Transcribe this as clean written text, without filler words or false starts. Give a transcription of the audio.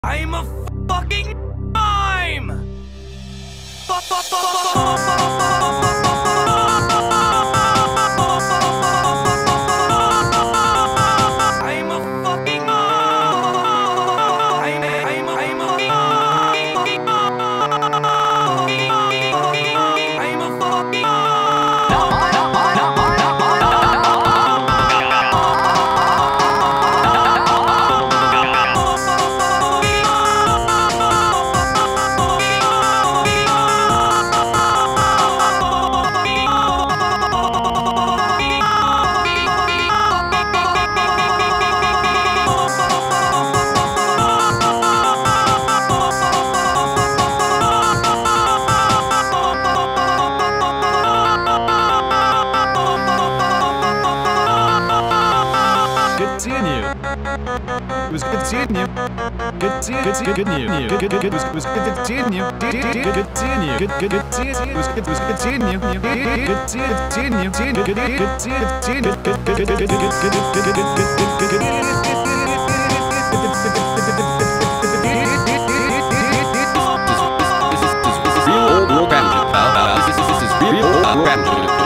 I'm a fucking mime! I'm a fucking seeing you. It was good seeing you. Good seeing you. Good was good seeing you. Good seeing you. Good seeing you. It was good seeing you. Good seeing you. Good seeing you. This is real old bandit. This is real old bandit.